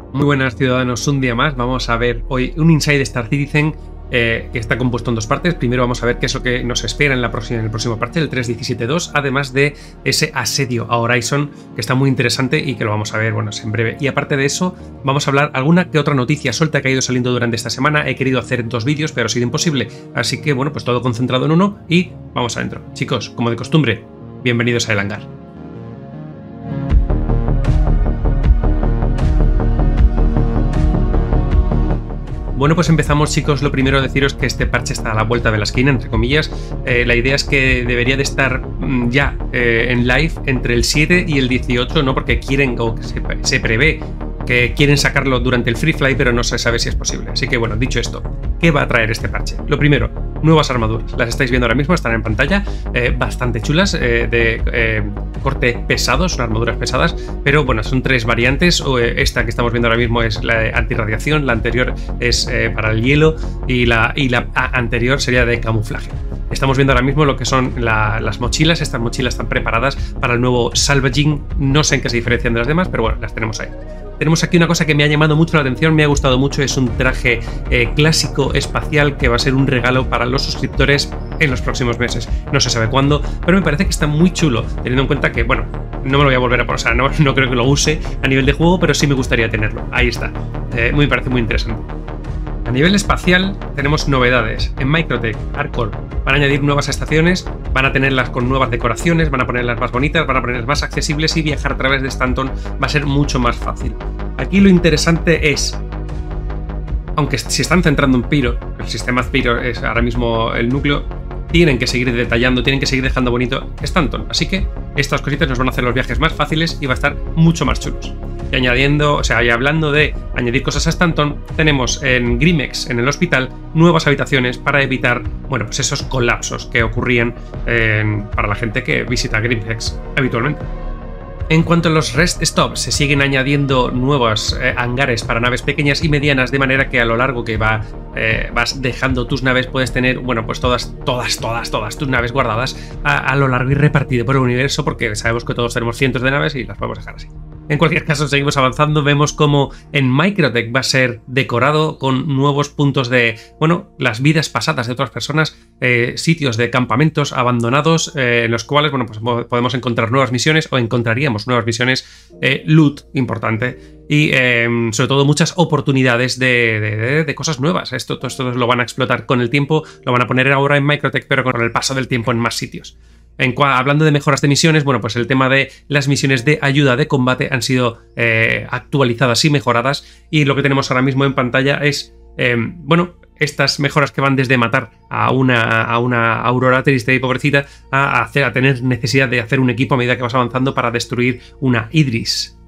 Muy buenas ciudadanos, un día más. Vamos a ver hoy un Inside Star Citizen que está compuesto en dos partes. Primero vamos a ver qué es lo que nos espera en el próximo parche, el 3.17.2, además de ese asedio a Horizon, que está muy interesante y que lo vamos a ver, bueno, en breve. Y aparte de eso, vamos a hablar alguna que otra noticia suelta que ha ido saliendo durante esta semana. He querido hacer dos vídeos, pero ha sido imposible. Así que, bueno, pues todo concentrado en uno y vamos adentro. Chicos, como de costumbre, bienvenidos a El Hangar. Bueno, pues empezamos, chicos. Lo primero deciros que este parche está a la vuelta de la esquina, entre comillas. La idea es que debería de estar ya en live entre el 7 y el 18, ¿no? Porque quieren, o que se prevé que quieren sacarlo durante el Free Fly, pero no se sabe si es posible. Así que, bueno, dicho esto, ¿qué va a traer este parche? Lo primero, nuevas armaduras. Las estáis viendo ahora mismo, están en pantalla, bastante chulas, de corte pesado, son armaduras pesadas, pero bueno, son tres variantes. Esta que estamos viendo ahora mismo es la de antirradiación, la anterior es para el hielo y la anterior sería de camuflaje. Estamos viendo ahora mismo lo que son las mochilas. Estas mochilas están preparadas para el nuevo Salvaging. No sé en qué se diferencian de las demás, pero bueno, las tenemos ahí. Tenemos aquí una cosa que me ha llamado mucho la atención, me ha gustado mucho, es un traje clásico espacial que va a ser un regalo para los suscriptores en los próximos meses. No se sabe cuándo, pero me parece que está muy chulo, teniendo en cuenta que, bueno, no me lo voy a volver a poner, o sea, no creo que lo use a nivel de juego, pero sí me gustaría tenerlo. Ahí está. Me parece muy interesante. A nivel espacial tenemos novedades. En Microtech, Arcor van a añadir nuevas estaciones, van a tenerlas con nuevas decoraciones, van a ponerlas más bonitas, van a ponerlas más accesibles y viajar a través de Stanton va a ser mucho más fácil. Aquí lo interesante es, aunque se están centrando en Pyro, el sistema Pyro es ahora mismo el núcleo, tienen que seguir detallando, tienen que seguir dejando bonito Stanton. Así que estas cositas nos van a hacer los viajes más fáciles y va a estar mucho más chulos. Y añadiendo, o sea, y hablando de añadir cosas a Stanton, tenemos en Grimex, en el hospital, nuevas habitaciones para evitar, bueno, pues esos colapsos que ocurrían para la gente que visita Grimex habitualmente. En cuanto a los rest stops, se siguen añadiendo nuevos hangares para naves pequeñas y medianas, de manera que a lo largo que vas dejando tus naves puedes tener, bueno, pues todas tus naves guardadas a lo largo y repartido por el universo, porque sabemos que todos tenemos cientos de naves y las podemos dejar así. En cualquier caso, seguimos avanzando. Vemos como en Microtech va a ser decorado con nuevos puntos de, bueno, las vidas pasadas de otras personas, sitios de campamentos abandonados, en los cuales, bueno, pues podemos encontrar nuevas misiones o encontraríamos nuevas misiones, loot importante y sobre todo muchas oportunidades de cosas nuevas. Todo esto lo van a explotar con el tiempo, lo van a poner ahora en Microtech, pero con el paso del tiempo en más sitios. Hablando de mejoras de misiones, bueno, pues el tema de las misiones de ayuda de combate han sido actualizadas y mejoradas, y lo que tenemos ahora mismo en pantalla es, bueno, estas mejoras que van desde matar a una Aurora triste y pobrecita a tener necesidad de hacer un equipo a medida que vas avanzando para destruir una Idris.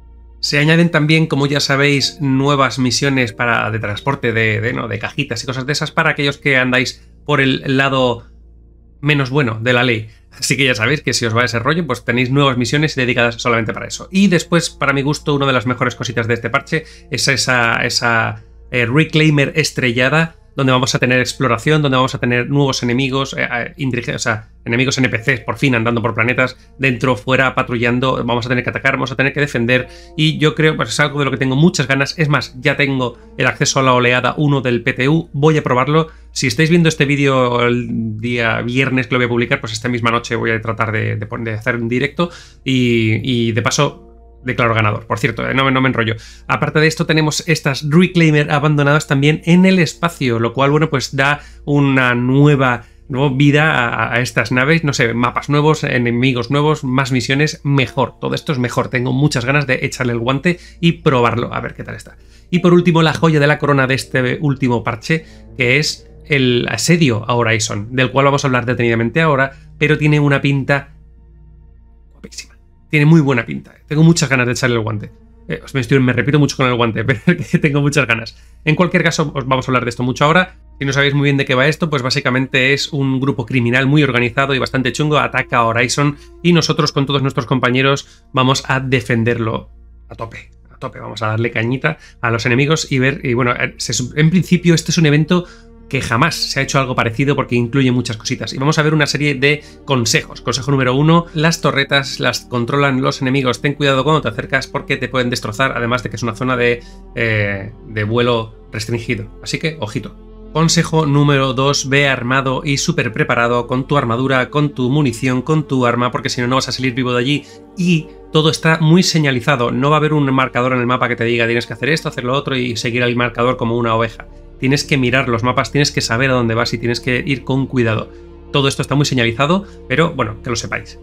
Se añaden también, como ya sabéis, nuevas misiones de transporte de cajitas y cosas de esas para aquellos que andáis por el lado menos bueno de la ley. Así que ya sabéis que si os va ese rollo, pues tenéis nuevas misiones dedicadas solamente para eso. Y después, para mi gusto, una de las mejores cositas de este parche es esa Reclaimer estrellada, donde vamos a tener exploración, donde vamos a tener nuevos enemigos, o sea, enemigos NPCs por fin andando por planetas, dentro, fuera, patrullando. Vamos a tener que atacar, vamos a tener que defender, y yo creo, pues es algo de lo que tengo muchas ganas. Es más, ya tengo el acceso a la oleada 1 del PTU, voy a probarlo. Si estáis viendo este vídeo el día viernes que lo voy a publicar, pues esta misma noche voy a tratar de hacer un directo y de paso declaro ganador. Por cierto, no me enrollo. Aparte de esto, tenemos estas Reclaimer abandonadas también en el espacio, lo cual, bueno, pues da una nueva vida a estas naves. No sé, mapas nuevos, enemigos nuevos, más misiones, mejor. Todo esto es mejor. Tengo muchas ganas de echarle el guante y probarlo, a ver qué tal está. Y por último, la joya de la corona de este último parche, que es el asedio a Horizon, del cual vamos a hablar detenidamente ahora, pero tiene una pinta guapísima. Tiene muy buena pinta. Tengo muchas ganas de echarle el guante. Me repito mucho con el guante, pero que tengo muchas ganas. En cualquier caso, os vamos a hablar de esto mucho ahora. Si no sabéis muy bien de qué va esto, pues básicamente es un grupo criminal muy organizado y bastante chungo, ataca a Horizon y nosotros con todos nuestros compañeros vamos a defenderlo a tope. Vamos a darle cañita a los enemigos y ver, y bueno, en principio este es un evento que jamás se ha hecho algo parecido porque incluye muchas cositas. Y vamos a ver una serie de consejos. Consejo número 1, las torretas las controlan los enemigos. Ten cuidado cuando te acercas porque te pueden destrozar, además de que es una zona de vuelo restringido. Así que, ojito. Consejo número 2, ve armado y súper preparado con tu armadura, con tu munición, con tu arma, porque si no, no vas a salir vivo de allí. Y todo está muy señalizado, no va a haber un marcador en el mapa que te diga tienes que hacer esto, hacer lo otro y seguir el marcador como una oveja. Tienes que mirar los mapas, tienes que saber a dónde vas y tienes que ir con cuidado. Todo esto está muy señalizado, pero bueno, que lo sepáis.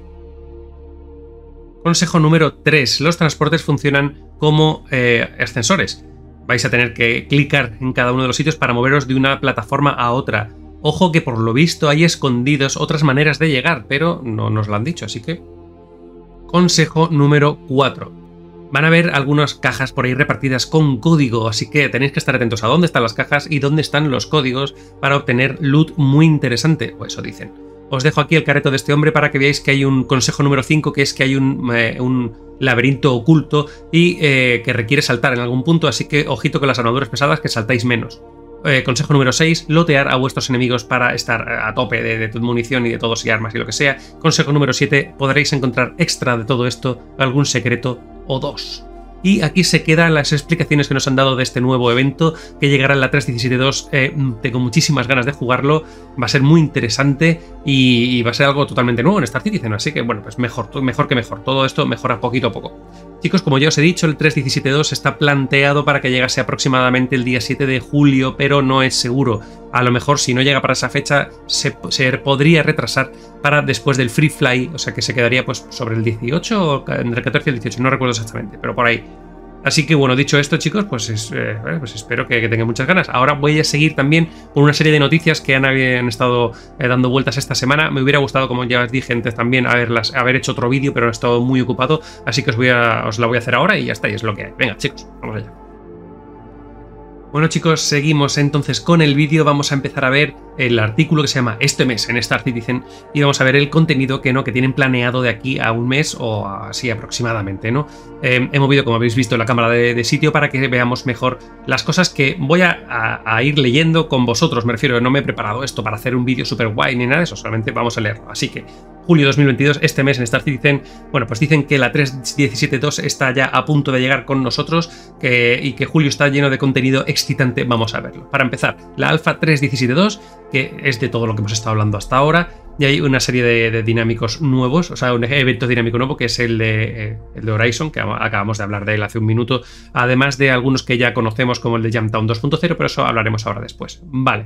Consejo número 3, los transportes funcionan como ascensores. Vais a tener que clicar en cada uno de los sitios para moveros de una plataforma a otra. Ojo que por lo visto hay escondidos otras maneras de llegar, pero no nos lo han dicho, así que... Consejo número 4. Van a haber algunas cajas por ahí repartidas con código, así que tenéis que estar atentos a dónde están las cajas y dónde están los códigos para obtener loot muy interesante, o eso dicen. Os dejo aquí el careto de este hombre para que veáis que hay un consejo número 5, que es que hay un laberinto oculto y que requiere saltar en algún punto, así que ojito con las armaduras pesadas, que saltáis menos. Consejo número 6, lotear a vuestros enemigos para estar a tope de tu munición y de todos y armas y lo que sea. Consejo número 7, podréis encontrar extra de todo esto, algún secreto o 2. Y aquí se quedan las explicaciones que nos han dado de este nuevo evento que llegará en la 3.17.2. Tengo muchísimas ganas de jugarlo, va a ser muy interesante y va a ser algo totalmente nuevo en Star Citizen, así que bueno, pues mejor que mejor, todo esto mejora poquito a poco. Chicos, como ya os he dicho, el 3.17.2 está planteado para que llegase aproximadamente el día 7 de julio, pero no es seguro. A lo mejor si no llega para esa fecha se podría retrasar para después del Free Fly, o sea que se quedaría pues sobre el 18 o entre el 14 y el 18, no recuerdo exactamente, pero por ahí. Así que bueno, dicho esto, chicos, pues espero que tengan muchas ganas. Ahora voy a seguir también con una serie de noticias que han estado dando vueltas esta semana. Me hubiera gustado, como ya os dije antes, también haber hecho otro vídeo, pero he estado muy ocupado, así que os la voy a hacer ahora y ya está, y es lo que hay. Venga, chicos, vamos allá. Bueno, chicos, seguimos entonces con el vídeo. Vamos a empezar a ver el artículo que se llama Este mes en Star Citizen y vamos a ver el contenido que tienen planeado de aquí a un mes o así aproximadamente, ¿no? He movido, como habéis visto, la cámara de sitio para que veamos mejor las cosas que voy a ir leyendo con vosotros. Me refiero, no me he preparado esto para hacer un vídeo súper guay ni nada de eso, solamente vamos a leerlo. Así que julio 2022, este mes en Star Citizen, bueno, pues dicen que la 3.17.2 está ya a punto de llegar con nosotros y que julio está lleno de contenido excitante. Vamos a verlo. Para empezar, la alfa 3.17.2, que es de todo lo que hemos estado hablando hasta ahora, y hay una serie de dinámicos nuevos, o sea, un evento dinámico nuevo que es el de Horizon, que acabamos de hablar de él hace un minuto, además de algunos que ya conocemos como el de Jumptown 2.0, pero eso hablaremos ahora después. Vale.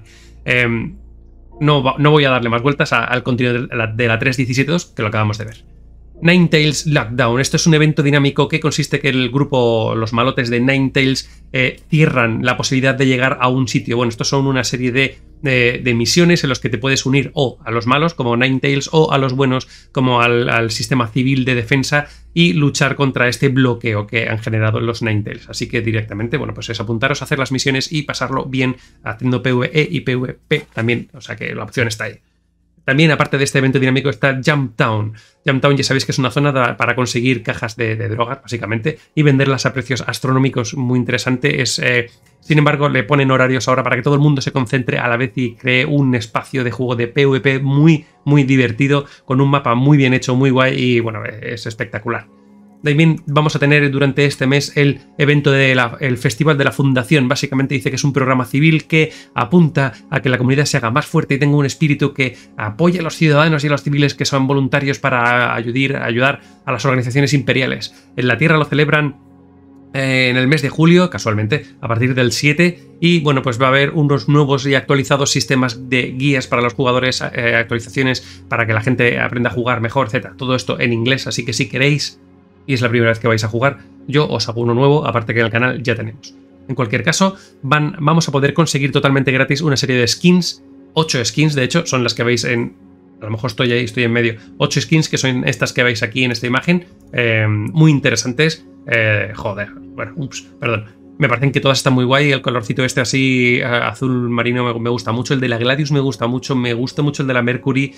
No voy a darle más vueltas al contenido de la 3.17.2, que lo acabamos de ver. Ninetales Lockdown. Esto es un evento dinámico que consiste que el grupo, los malotes de Ninetales, cierran la posibilidad de llegar a un sitio. Bueno, estos son una serie de misiones en los que te puedes unir o a los malos como Ninetales o a los buenos como al sistema civil de defensa y luchar contra este bloqueo que han generado los Ninetales. Así que directamente, bueno, pues es apuntaros a hacer las misiones y pasarlo bien haciendo PvE y PvP también, o sea que la opción está ahí. También, aparte de este evento dinámico, está Jumptown. Jumptown ya sabéis que es una zona para conseguir cajas de drogas, básicamente, y venderlas a precios astronómicos, muy interesante. Sin embargo, le ponen horarios ahora para que todo el mundo se concentre a la vez y cree un espacio de juego de PvP muy, muy divertido, con un mapa muy bien hecho, muy guay y, bueno, es espectacular. También vamos a tener durante este mes el evento el Festival de la Fundación. Básicamente dice que es un programa civil que apunta a que la comunidad se haga más fuerte y tenga un espíritu que apoye a los ciudadanos y a los civiles que son voluntarios para ayudar a las organizaciones imperiales. En la Tierra lo celebran en el mes de julio, casualmente, a partir del 7, y bueno, pues va a haber unos nuevos y actualizados sistemas de guías para los jugadores, actualizaciones para que la gente aprenda a jugar mejor, etc. Todo esto en inglés, así que si queréis y es la primera vez que vais a jugar, yo os hago uno nuevo, aparte que en el canal ya tenemos. En cualquier caso, vamos a poder conseguir totalmente gratis una serie de skins, 8 skins de hecho, son las que veis en... A lo mejor estoy ahí, estoy en medio. 8 skins que son estas que veis aquí en esta imagen, muy interesantes. Joder, bueno, perdón. Me parecen que todas están muy guay, el colorcito este así azul marino me gusta mucho, el de la Gladius me gusta mucho el de la Mercury,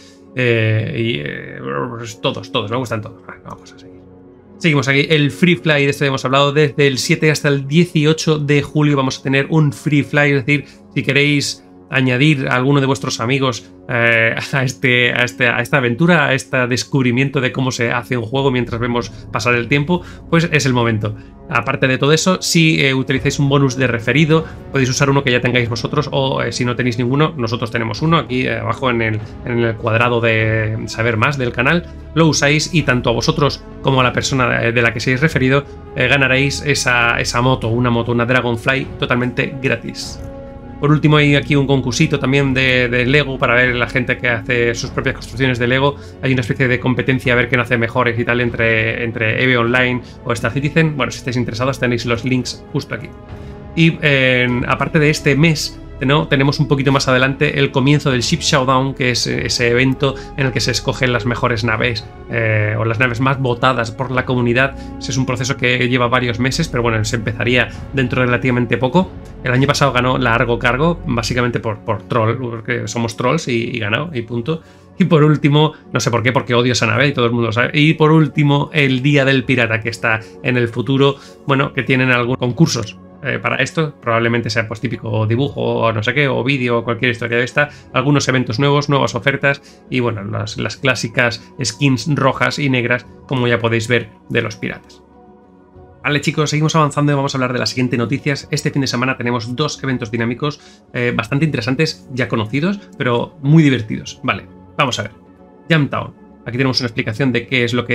todos, me gustan todos. Vamos a seguir. Seguimos aquí, el Free Fly, de esto ya hemos hablado, desde el 7 hasta el 18 de julio vamos a tener un Free Fly, es decir, si queréis añadir a alguno de vuestros amigos a esta aventura, a este descubrimiento de cómo se hace un juego mientras vemos pasar el tiempo, pues es el momento. Aparte de todo eso, si utilizáis un bonus de referido, podéis usar uno que ya tengáis vosotros, o si no tenéis ninguno, nosotros tenemos uno aquí abajo en el cuadrado de saber más del canal, lo usáis y tanto a vosotros como a la persona de la que seáis referido ganaréis esa moto, una Dragonfly totalmente gratis. Por último, hay aquí un concursito también de Lego para ver la gente que hace sus propias construcciones de Lego. Hay una especie de competencia a ver quién hace mejores y tal entre EVE Online o Star Citizen. Bueno, si estáis interesados tenéis los links justo aquí. Y aparte de este mes, ¿no?, tenemos un poquito más adelante el comienzo del Ship Showdown, que es ese evento en el que se escogen las mejores naves o las naves más votadas por la comunidad. Ese es un proceso que lleva varios meses, pero bueno, se empezaría dentro de relativamente poco. El año pasado ganó la Argo Cargo, básicamente por troll, porque somos trolls y ganó, y punto. Y por último, no sé por qué, porque odio esa nave y todo el mundo lo sabe. Y por último, el Día del Pirata, que está en el futuro, bueno, que tienen algunos concursos. Para esto probablemente sea pues típico dibujo o no sé qué, o vídeo o cualquier historia de esta, algunos eventos nuevos, nuevas ofertas y bueno, las clásicas skins rojas y negras, como ya podéis ver, de los piratas. Vale, chicos, seguimos avanzando y vamos a hablar de las siguientes noticias. Este fin de semana tenemos dos eventos dinámicos bastante interesantes, ya conocidos, pero muy divertidos. Vale, vamos a ver. Jumptown. Aquí tenemos una explicación de qué es lo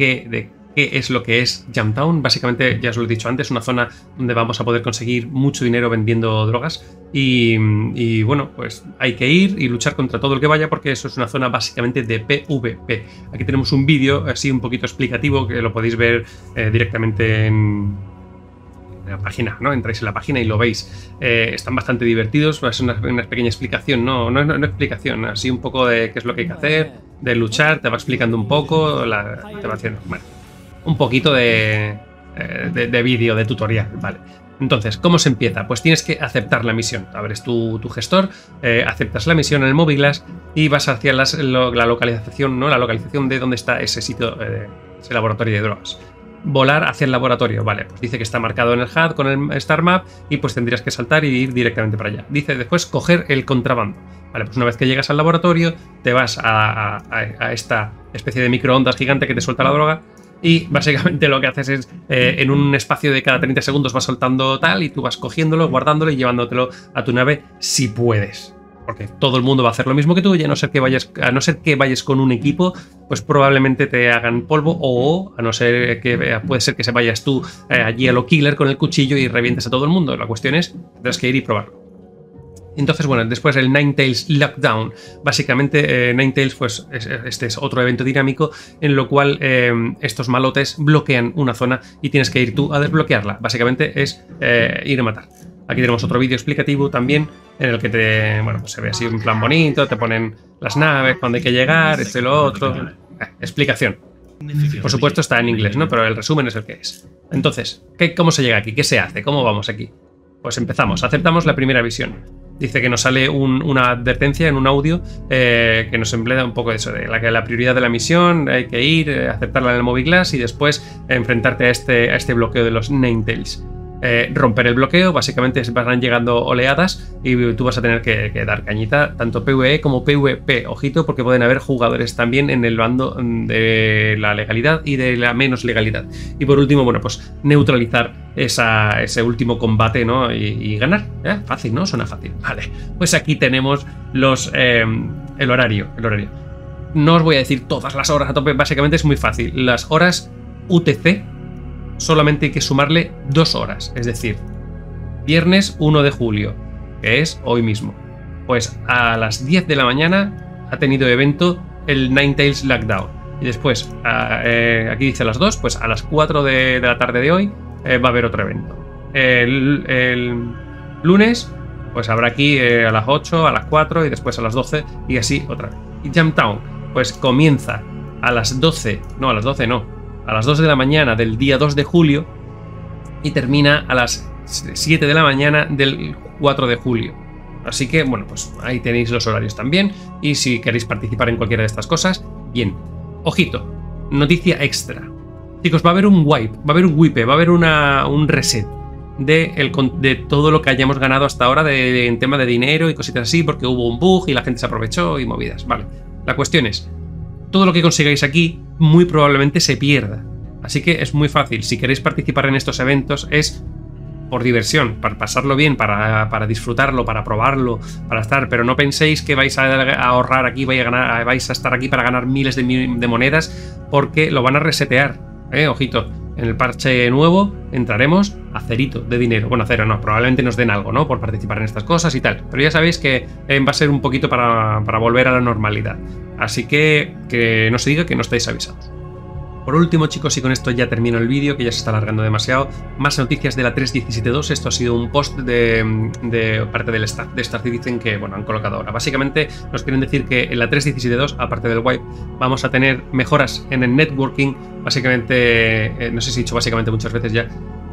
que es Jumptown. Básicamente, ya os lo he dicho antes, una zona donde vamos a poder conseguir mucho dinero vendiendo drogas y bueno, pues hay que ir y luchar contra todo el que vaya, porque eso es una zona básicamente de PvP. Aquí tenemos un vídeo así un poquito explicativo que lo podéis ver directamente en la página, ¿no? Entráis en la página y lo veis. Están bastante divertidos, es una pequeña explicación, no explicación, así un poco de qué es lo que hay que hacer, de luchar, te va explicando un poco, te va haciendo, bueno, un poquito de vídeo, de tutorial, ¿vale? Entonces, ¿cómo se empieza? Pues tienes que aceptar la misión. Abres tu gestor, aceptas la misión en el Mobiglass y vas hacia la localización, ¿no? La localización de dónde está ese sitio, ese laboratorio de drogas. Volar hacia el laboratorio, vale, pues dice que está marcado en el HUD con el Star Map y pues tendrías que saltar y ir directamente para allá. Dice después coger el contrabando. Vale, pues una vez que llegas al laboratorio, te vas a esta especie de microondas gigante que te suelta la droga. Y básicamente lo que haces es, en un espacio de cada 30 segundos vas soltando tal y tú vas cogiéndolo, guardándolo y llevándotelo a tu nave si puedes. Porque todo el mundo va a hacer lo mismo que tú y a no ser que vayas con un equipo, pues probablemente te hagan polvo o a no ser que puede ser que se vayas tú allí a lo killer con el cuchillo y revientes a todo el mundo. La cuestión es, tendrás que ir y probarlo. Entonces, bueno, después el Ninetales Lockdown. Básicamente, Ninetales, pues este es otro evento dinámico en lo cual estos malotes bloquean una zona y tienes que ir tú a desbloquearla. Básicamente es ir a matar. Aquí tenemos otro vídeo explicativo también en el que pues se ve así un plan bonito, te ponen las naves, cuándo hay que llegar, esto y lo otro. Explicación. Por supuesto está en inglés, ¿no? Pero el resumen es el que es. Entonces, ¿cómo se llega aquí? ¿Qué se hace? ¿Cómo vamos aquí? Pues empezamos. Aceptamos la primera visión. Dice que nos sale una advertencia en un audio que nos emplea un poco de eso, de la prioridad de la misión, hay que ir, aceptarla en el Mobiglass y después enfrentarte a este bloqueo de los Ninetales. Romper el bloqueo, básicamente van llegando oleadas y tú vas a tener que dar cañita, tanto PvE como PvP. Ojito, porque pueden haber jugadores también en el bando de la legalidad y de la menos legalidad. Y por último, bueno, pues neutralizar ese último combate, ¿no? Y ganar. Fácil, ¿no? Suena fácil. Vale, pues aquí tenemos el horario. No os voy a decir todas las horas a tope, básicamente es muy fácil. Las horas UTC solamente hay que sumarle 2 horas, es decir, viernes 1 de julio, que es hoy mismo. Pues a las 10 de la mañana ha tenido evento el Ninetales Lockdown. Y después, aquí dice a las 2, pues a las 4 de la tarde de hoy va a haber otro evento. El lunes, pues habrá aquí a las 8, a las 4 y después a las 12 y así otra vez. Y Jumptown, pues comienza a las 12, no, a las 12 no. A las 2 de la mañana del día 2 de julio y termina a las 7 de la mañana del 4 de julio. Así que, bueno, pues ahí tenéis los horarios también. Y si queréis participar en cualquiera de estas cosas, bien. Ojito, noticia extra. Chicos, va a haber un wipe, va a haber un wipe, va a haber un reset. de todo lo que hayamos ganado hasta ahora en tema de dinero y cositas así, porque hubo un bug y la gente se aprovechó y movidas. Vale, la cuestión es, todo lo que consigáis aquí muy probablemente se pierda. Así que es muy fácil, si queréis participar en estos eventos es por diversión, para pasarlo bien, para disfrutarlo, para probarlo, para estar, pero no penséis que vais a ahorrar aquí, vais a estar aquí para ganar miles de monedas, porque lo van a resetear, ojito, en el parche nuevo entraremos a cerito de dinero, bueno, a cero no, probablemente nos den algo, ¿no?, por participar en estas cosas y tal, pero ya sabéis que va a ser un poquito para volver a la normalidad, así que no se diga que no estáis avisados. Por último, chicos, y con esto ya termino el vídeo, que ya se está alargando demasiado, más noticias de la 3.17.2. Esto ha sido un post de parte del staff de Star Citizen que, bueno, han colocado ahora. Básicamente nos quieren decir que en la 3.17.2, aparte del wipe, vamos a tener mejoras en el networking. Básicamente, no sé si he dicho básicamente muchas veces ya,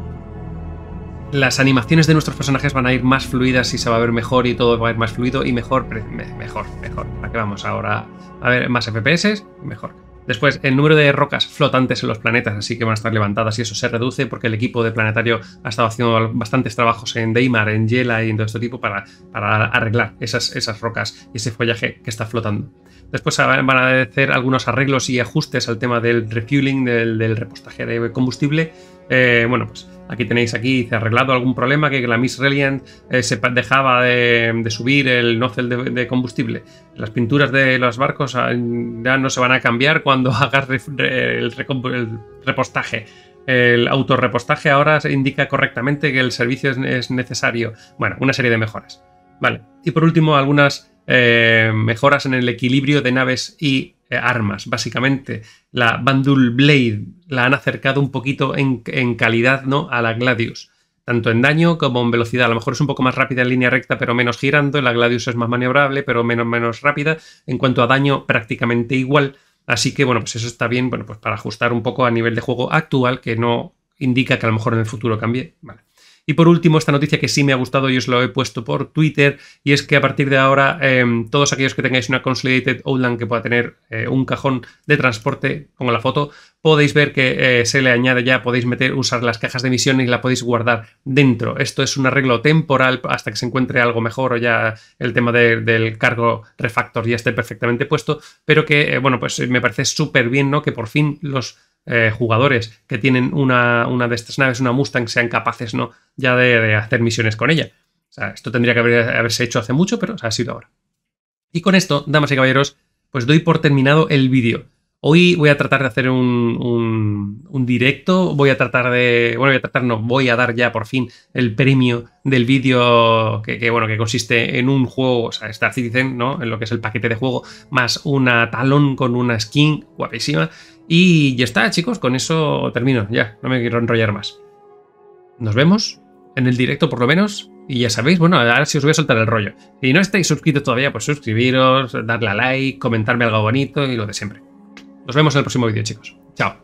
las animaciones de nuestros personajes van a ir más fluidas y se va a ver mejor y todo va a ir más fluido y mejor. ¿A qué vamos ahora? A ver, más FPS, mejor. Después, el número de rocas flotantes en los planetas, así que van a estar levantadas y eso se reduce porque el equipo de Planetario ha estado haciendo bastantes trabajos en Daymar, en Yela y en todo este tipo para arreglar esas rocas y ese follaje que está flotando. Después van a hacer algunos arreglos y ajustes al tema del refueling, del repostaje de combustible. Bueno, pues aquí tenéis arreglado algún problema que la Miss Reliant se dejaba de subir el nozzle de combustible. Las pinturas de los barcos ya no se van a cambiar cuando hagas el repostaje. El autorrepostaje ahora se indica correctamente que el servicio es necesario. Bueno, una serie de mejoras. Vale. Y por último, algunas mejoras en el equilibrio de naves y armas. Básicamente, la Bandul Blade la han acercado un poquito en calidad, ¿no?, a la Gladius. Tanto en daño como en velocidad. A lo mejor es un poco más rápida en línea recta, pero menos girando. La Gladius es más maniobrable, pero menos rápida. En cuanto a daño, prácticamente igual. Así que, bueno, pues eso está bien, bueno, pues para ajustar un poco a nivel de juego actual, que no indica que a lo mejor en el futuro cambie. Vale. Y por último, esta noticia que sí me ha gustado y os lo he puesto por Twitter, y es que a partir de ahora todos aquellos que tengáis una Consolidated Outland que pueda tener un cajón de transporte, pongo la foto, podéis ver que se le añade ya, podéis usar las cajas de misiones y la podéis guardar dentro. Esto es un arreglo temporal hasta que se encuentre algo mejor o ya el tema del cargo refactor ya esté perfectamente puesto, pero que, bueno, pues me parece súper bien, ¿no?, que por fin los jugadores que tienen una de estas naves, una Mustang, sean capaces, ¿no?, ya de hacer misiones con ella. O sea, esto tendría que haberse hecho hace mucho, pero ha sido ahora. Y con esto, damas y caballeros, pues doy por terminado el vídeo. Hoy voy a tratar de hacer un directo, voy a dar ya por fin el premio del vídeo que consiste en un juego, o sea, Star Citizen, ¿no?, en lo que es el paquete de juego, más una Talon con una skin guapísima. Y ya está, chicos, con eso termino, ya, no me quiero enrollar más. Nos vemos en el directo por lo menos, y ya sabéis, bueno, ahora sí os voy a soltar el rollo. Si no estáis suscritos todavía, pues suscribiros, darle a like, comentarme algo bonito y lo de siempre. Nos vemos en el próximo vídeo, chicos. Chao.